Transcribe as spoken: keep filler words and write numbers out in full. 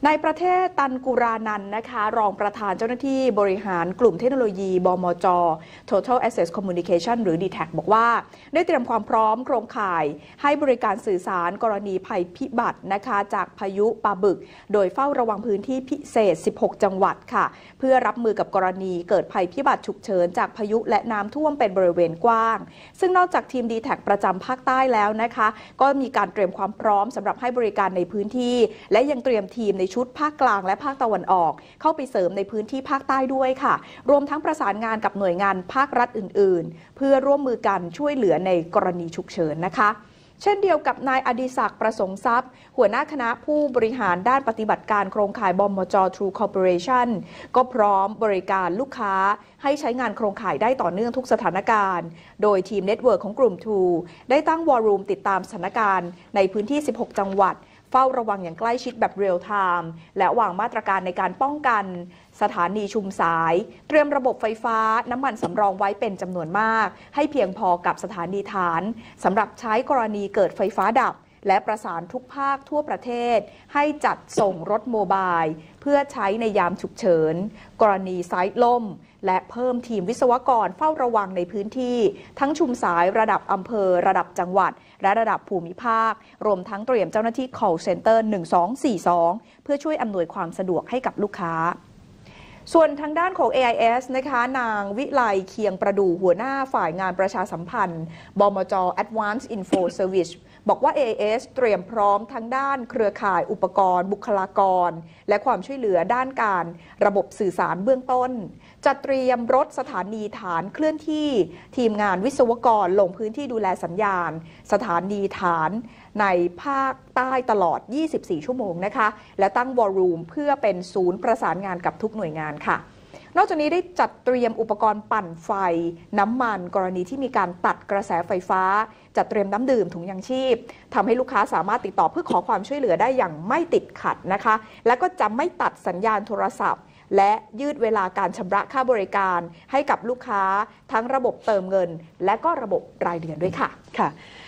ในประเทศตันกุรานันนะคะรองประธานเจ้าหน้าที่บริหารกลุ่มเทคโนโลยีบมจ Total Access Communication หรือ ดี แท็ก บอกว่าได้เตรียมความพร้อมโครงข่ายให้บริการสื่อสารกรณีภัยพิบัตินะคะจากพายุปาบึกโดยเฝ้าระวังพื้นที่พิเศษสิบหกจังหวัดค่ะเพื่อรับมือกับกรณีเกิดภัยพิบัติฉุกเฉินจากพายุและน้ำท่วมเป็นบริเวณกว้างซึ่งนอกจากทีม ดี แท็ก ประจำภาคใต้แล้วนะคะก็มีการเตรียมความพร้อมสำหรับให้บริการในพื้นที่และยังเตรียมทีมในชุดภาคกลางและภาคตะวันออกเข้าไปเสริมในพื้นที่ภาคใต้ด้วยค่ะรวมทั้งประสานงานกับหน่วยงานภาครัฐอื่นๆเพื่อร่วมมือกันช่วยเหลือในกรณีฉุกเฉินนะคะเช่นเดียวกับนายอดิศักดิ์ประสงค์ทรัพย์หัวหน้าคณะผู้บริหารด้านปฏิบัติการโครงข่ายบมจ True Corporation ก็พร้อมบริการลูกค้าให้ใช้งานโครงข่ายได้ต่อเนื่องทุกสถานการณ์โดยทีมเน็ตเวิร์คของกลุ่ม True ได้ตั้งวอลลุ่มติดตามสถานการณ์ในพื้นที่สิบหกจังหวัดเฝ้าระวังอย่างใกล้ชิดแบบเรียลไทม์และวางมาตรการในการป้องกันสถานีชุมสายเตรียมระบบไฟฟ้าน้ำมันสำรองไว้เป็นจำนวนมากให้เพียงพอกับสถานีฐานสำหรับใช้กรณีเกิดไฟฟ้าดับและประสานทุกภาคทั่วประเทศให้จัดส่งรถโมบายเพื่อใช้ในยามฉุกเฉินกรณีไซต์ล่มและเพิ่มทีมวิศวกรเฝ้าระวังในพื้นที่ทั้งชุมสายระดับอำเภอระดับจังหวัดและระดับภูมิภาครวมทั้งเตรียมเจ้าหน้าที่ call center หนึ่งสองสี่สองเพื่อช่วยอำนวยความสะดวกให้กับลูกค้าส่วนทางด้านของ เอ ไอ เอส นะคะนางวิไลเคียงประดู่หัวหน้าฝ่ายงานประชาสัมพันธ์บมจ Advanced Info Service บอกว่า เอ ไอ เอส เตรียมพร้อมทั้งด้านเครือข่ายอุปกรณ์บุคลากรและความช่วยเหลือด้านการระบบสื่อสารเบื้องต้นจัดเตรียมรถสถานีฐานเคลื่อนที่ทีมงานวิศวกรลงพื้นที่ดูแลสัญญาณสถานีฐานในภาคใต้ตลอดยี่สิบสี่ชั่วโมงนะคะและตั้งวอลลุ่มเพื่อเป็นศูนย์ประสานงานกับทุกหน่วยงานค่ะนอกจากนี้ได้จัดเตรียมอุปกรณ์ปั่นไฟน้ำมันกรณีที่มีการตัดกระแสไฟฟ้าจัดเตรียมน้ำดื่มถุงยางชีพทำให้ลูกค้าสามารถติดต่อเพื่อขอความช่วยเหลือได้อย่างไม่ติดขัดนะคะและก็จะไม่ตัดสัญญาณโทรศัพท์และยืดเวลาการชำระค่าบริการให้กับลูกค้าทั้งระบบเติมเงินและก็ระบบรายเดือนด้วยค่ะค่ะ